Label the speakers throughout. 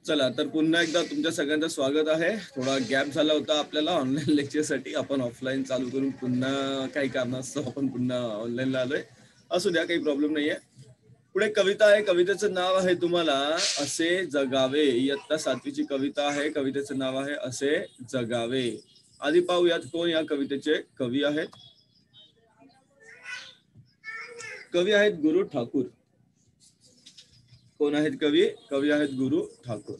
Speaker 1: चला तर पुन्हा एकदा तुमच्या सगळ्यांचं स्वागत आहे. थोडा गॅप झाला होता आपल्याला ऑनलाईन लेक्चरसाठी. आपण ऑफलाईन चालू करून पुन्हा काही कारणास्तव आपण पुन्हा ऑनलाईनला आलोय. असू द्या, काही प्रॉब्लेम नाहीये. पुढे कविता आहे. कवितेचं नाव आहे तुम्हाला असे जगावे. इयत्ता 7वीची कविता आहे. कवितेचं नाव आहे असे जगावे. आधी पाहूयात कोण या कवितेचे कवी आहेत. कवी आहेत गुरु ठाकूर. कोण आहेत कवी? कवी आहेत गुरु ठाकूर.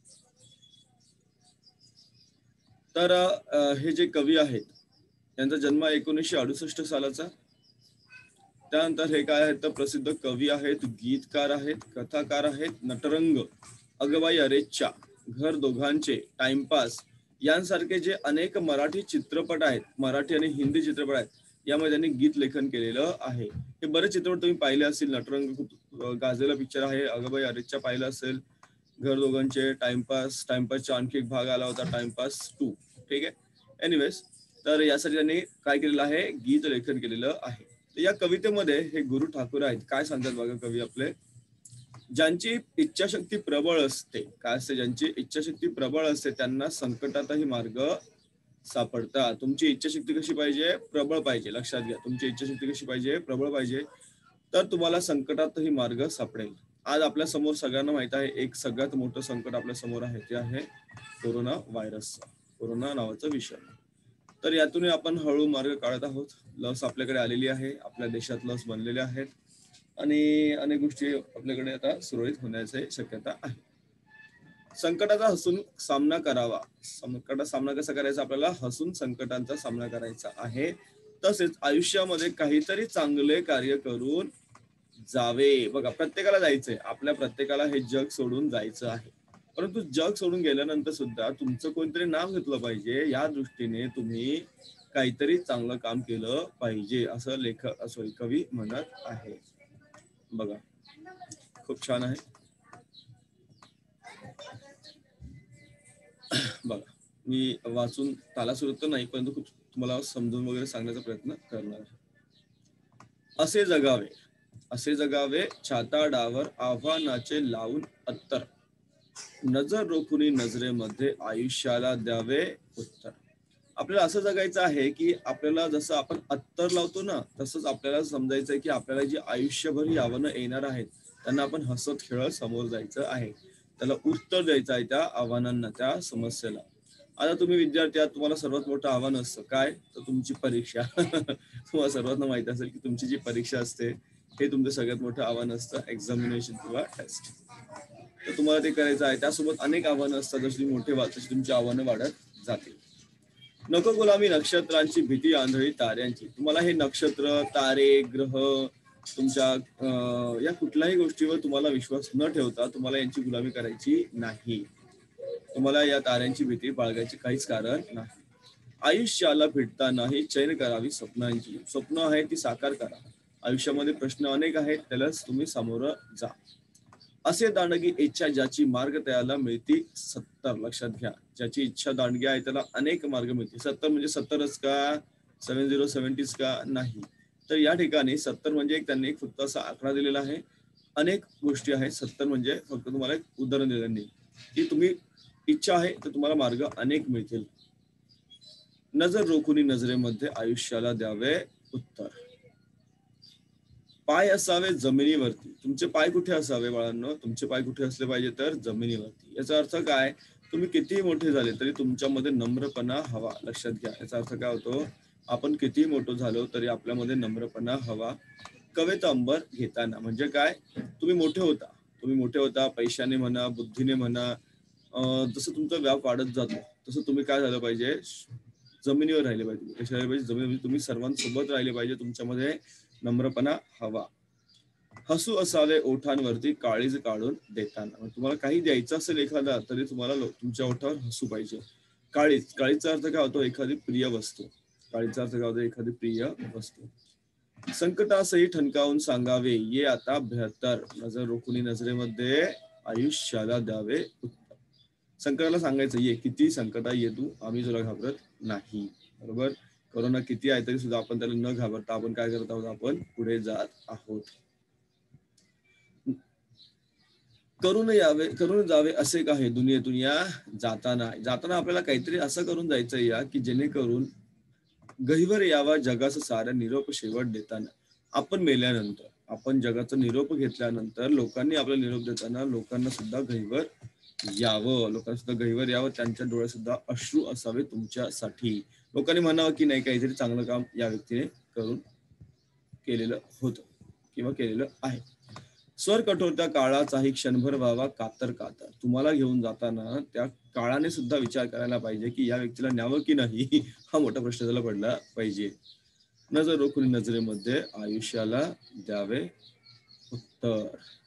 Speaker 1: तर हे जे कवी आहेत त्यांचा जन्म 1968 सालाचा. त्यानंतर हे काय आहेत तर प्रसिद्ध कवी आहेत, गीतकार आहेत, कथाकार आहेत, नटरंग, अगबाई अरेच्चा, घर दोघांचे, टाइमपास यांसारखे जे अनेक मराठी चित्रपट आहेत, मराठी आणि हिंदी चित्रपट आहेत, यामध्ये त्यांनी गीत लेखन केलेलं आहे. हे बरेच चित्रपट तुम्ही पाहिले असतील. नटरंग खूप गाजलेला पिक्चर आहे. अगबाई अरेच्चा पाहिला असेल. घर दोघांचे, टाइमपासचा आणखी एक भाग आला होता, टाइमपास 2. ठीक आहे. एनिवेज, तर यासाठी त्यांनी काय केलेलं आहे, गीत लेखन केलेलं आहे. तर या कवितेमध्ये हे गुरु ठाकूर आहेत. काय सांगतात बघा कवी आपले. ज्यांची इच्छाशक्ती प्रबळ असते, काय असते, ज्यांची इच्छाशक्ती प्रबळ असते त्यांना संकटातही मार्ग सापडतात. तुमची इच्छाशक्ती कशी पाहिजे? प्रबळ पाहिजे. लक्षात घ्या, तुमची इच्छाशक्ती कशी पाहिजे? प्रबळ पाहिजे. तर तुम्हाला संकटातही मार्ग सापडेल. आज आपल्या समोर सगळ्यांना माहित आहे एक सगळ्यात मोठं संकट आपल्या समोर आहे, ते आहे कोरोना व्हायरस, कोरोना नावाचा विषय. तर यातून आपण हळू मार्ग काढत आहोत. लस आपल्याकडे आलेली आहे, आपल्या देशात लस बनलेल्या आहेत आणि अनेक गोष्टी आपल्याकडे आता सुरळीत होण्याची शक्यता आहे. संकटाचा हसून सामना करावा. संकटाचा सामना कसा करायचा? आपल्याला हसून संकटांचा सामना करायचा आहे. तसेच आयुष्यामध्ये काहीतरी चांगले कार्य करून जावे. बघा, प्रत्येकाला जायचंय, आपल्या प्रत्येकाला हे जग सोडून जायचं आहे. परंतु जग सोडून गेल्यानंतर सुद्धा तुमचं कोणतरी नाव घेतलं पाहिजे, या दृष्टीने तुम्ही काहीतरी चांगलं काम केलं पाहिजे, असं कवी म्हणत आहे. बघा, खूप छान आहे. बघा, मी वाचून तालासुर तर नाही, परंतु खूप तुम्हाला समजून वगैरे सांगण्याचा प्रयत्न करणार आहे. असे जगावे, असे जगावे, छाताडावर आव्हानाचे लावून अत्तर, नजर रोखुनी नजरेमध्ये आयुष्याला द्यावे उत्तर. आपल्याला असं जगायचं आहे की आपल्याला जसं आपण अत्तर लावतो ना, तसंच आपल्याला समजायचंय की आपल्याला जी आयुष्यभर ही आव्हानं येणार आहेत त्यांना आपण हसत खेळत समोर जायचं आहे. त्याला उत्तर द्यायचं आहे त्या आव्हानांना, त्या समस्येला. आता तुम्ही विद्यार्थी आहात, तुम्हाला सर्वात मोठं आव्हान असतं काय? तर तुमची परीक्षा. तुम्हाला सर्वांना माहिती असेल की तुमची जी परीक्षा असते हे तुमचं सगळ्यात मोठं आव्हान असतं, एक्झामिनेशन किंवा टेस्ट. तर तुम्हाला ते करायचं आहे. त्यासोबत अनेक आव्हानं असतात. जशी मोठे व्हाल तशी तुमची आव्हानं वाढत जातील. नको गुलामी नक्षत्रांची, भीती आंधळी ताऱ्यांची. तुम्हाला हे नक्षत्र, तारे, ग्रह, तुमच्या या कुठल्याही गोष्टीवर तुम्हाला विश्वास न ठेवता तुम्हाला यांची गुलामी करायची नाही. तुम्हाला या ताऱ्यांची भीती बाळगायची काहीच कारण नाही. आयुष्याला भिडता नाही चैन करावी स्वप्नांची. स्वप्न आहे ती साकार करा. आयुष्यामध्ये प्रश्न अनेक आहेत, त्यालाच तुम्ही सामोरं जा. असे दांडगी इच्छा ज्याची मार्ग त्याला मिळती 70. लक्षात घ्या, ज्याची इच्छा दांडगी आहे त्याला अनेक मार्ग मिळतील. 70 म्हणजे 70च का? 70 का? नाही. तर या ठिकाणी 70 म्हणजे त्यांनी एक फक्त असा आकडा दिलेला आहे. अनेक गोष्टी आहेत. 70 म्हणजे फक्त तुम्हाला एक उदाहरण दिलं नाही की तुम्ही इच्छा आहे तर तुम्हाला मार्ग अनेक मिळतील. नजर रोखुनी नजरेमध्ये आयुष्याला द्यावे उत्तर. पाय असावे जमिनीवरती. तुमचे पाय कुठे असावे बाळांनो? तुमचे पाय कुठे असले पाहिजे? तर जमिनीवरती. याचा अर्थ काय? तुम्ही कितीही मोठे झाले तरी तुमच्यामध्ये नम्रपणा हवा. लक्षात घ्या, याचा अर्थ काय होतो? आपण कितीही मोठं झालो तरी आपल्यामध्ये नम्रपणा हवा. कवेत अंबर घेताना म्हणजे काय? तुम्ही मोठे होता पैशाने म्हणा, बुद्धीने म्हणा. जसं तुमचा व्याप वाढत जातो तसं तुम्ही काय झालं पाहिजे? जमिनीवर राहिले पाहिजे. कशा राहिले पाहिजे? जमिनीवर. तुम्ही सर्वांसोबत राहिले पाहिजे. तुमच्यामध्ये नम्रपणा हवा. हसू असावे ओठांवरती काळीज काढून देताना. तुम्हाला काही द्यायचं असेल एखादा तरी तुम्हाला तुमच्या ओठावर हसू पाहिजे. काळीजचा अर्थ काय होतो? एखादी प्रिय वस्तू. काळीजचा अर्थ काय होतो? एखादी प्रिय वस्तू. संकटासही ठणकावून सांगावे ये आता बेहतर, नजर रोखुनी नजरेमध्ये आयुष्याला द्यावे उत्तर. संकटाला सांगायचं ये, किती संकटा ये तू, आम्ही तुला घाबरत नाही. बरोबर? कोरोना किती आहे तरी सुद्धा आपण त्याला न घाबरता आपण काय करत आहोत? आपण पुढे जात आहोत. करून जावे असे काही दुनियेतून या जाताना आपल्याला काहीतरी असं करून जायचं या की जेणेकरून गहिवर यावा जगाचं सारं निरोप शेवट देताना. आपण मेल्यानंतर, आपण जगाचा निरोप घेतल्यानंतर लोकांनी आपला निरोप देताना लोकांना सुद्धा गहिवर यावं, लोकांना सुद्धा गहिवर यावं, त्यांच्या डोळ्यात सुद्धा अश्रू असावे तुमच्यासाठी. लोकांनी म्हणावं की नाही काहीतरी चांगलं काम या व्यक्तीने करून केलेलं होतं किंवा केलेलं आहे. स्वर कठोरता काळाचाही क्षणभर व्हावा कातर कातर. तुम्हाला घेऊन जाताना त्या काळाने सुद्धा विचार करायला पाहिजे की या व्यक्तीला न्यावं की नाही हा मोठा प्रश्न त्याला पडला पाहिजे. नजर रोखून नजरेमध्ये आयुष्याला द्यावे उत्तर.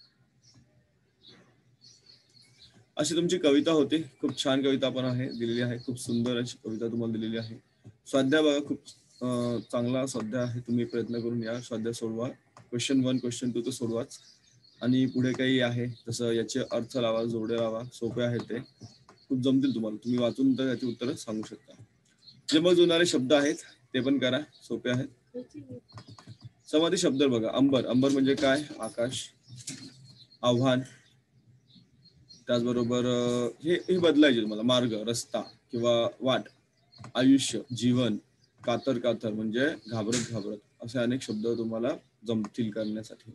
Speaker 1: अशी तुमची कविता होती. खूप छान कविता पण आहे दिलेली आहे. खूप सुंदर अशी कविता तुम्हाला दिलेली आहे. स्वाध्याय बघा खूप चांगला स्वाध्याय आहे. तुम्ही प्रयत्न करून या स्वाध्याय सोडवा. क्वेश्चन 1 क्वेश्चन 2 तर सोडवाच. आणि पुढे काही आहे जसं याचे अर्थ लावा, जोडे लावा, सोपे आहे ते. खूप जमतील तुम्हाला. तुम्ही वाचून तर याची उत्तरं सांगू शकता. जे मग जुळणारे शब्द आहेत ते पण करा, सोपे आहेत. समाधी शब्द बघा. अंबर. अंबर म्हणजे काय? आकाश. आव्हान. त्याचबरोबर हे बदलायचे तुम्हाला. मार्ग, रस्ता किंवा वाट. आयुष्य, जीवन. कातर कातर म्हणजे घाबरत घाबरत. असे अनेक शब्द तुम्हाला जमतील करण्यासाठी.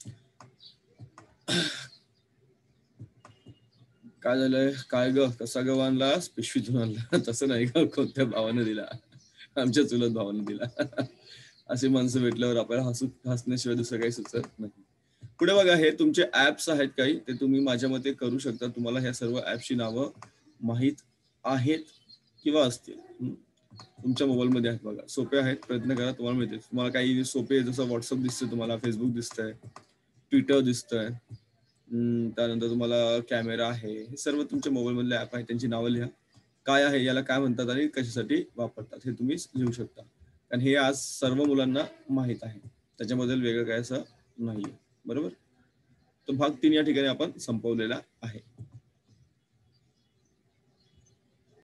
Speaker 1: काय झालंय? काय ग कसा ग आणलास? पिशवीतून आणला. तसं नाही ग, कोणत्या भावाने दिला? आमच्या चुलत भावाने दिला. अशी माणसं भेटल्यावर आपल्याला हसण्याशिवाय दुसरं काही सुचत नाही. पुढे बघा, हे तुमचे ऍप्स आहेत काही, ते तुम्ही माझ्या मते करू शकता. तुम्हाला ह्या सर्व ऍप्सची नावं माहीत आहेत किंवा असतील. तुमच्या मोबाईलमध्ये आहेत बघा. सोपे आहेत, प्रयत्न करा, तुम्हाला मिळतील. तुम्हाला काही सोपे जसं व्हॉट्सअप दिसतंय, तुम्हाला फेसबुक दिसतंय, ट्विटर दिसतंय, त्यानंतर तुम्हाला कॅमेरा आहे. हे सर्व तुमच्या मोबाईल मधले ऍप आहेत. त्यांची नावं लिहा. काय आहे, याला काय म्हणतात आणि कशासाठी वापरतात हे तुम्ही लिहू शकता. कारण हे आज सर्व मुलांना माहीत आहे. त्याच्याबद्दल वेगळं काय असं नाहीये. बरोबर. तो भाग 3 या ठिकाणी आपण संपवलेला आहे.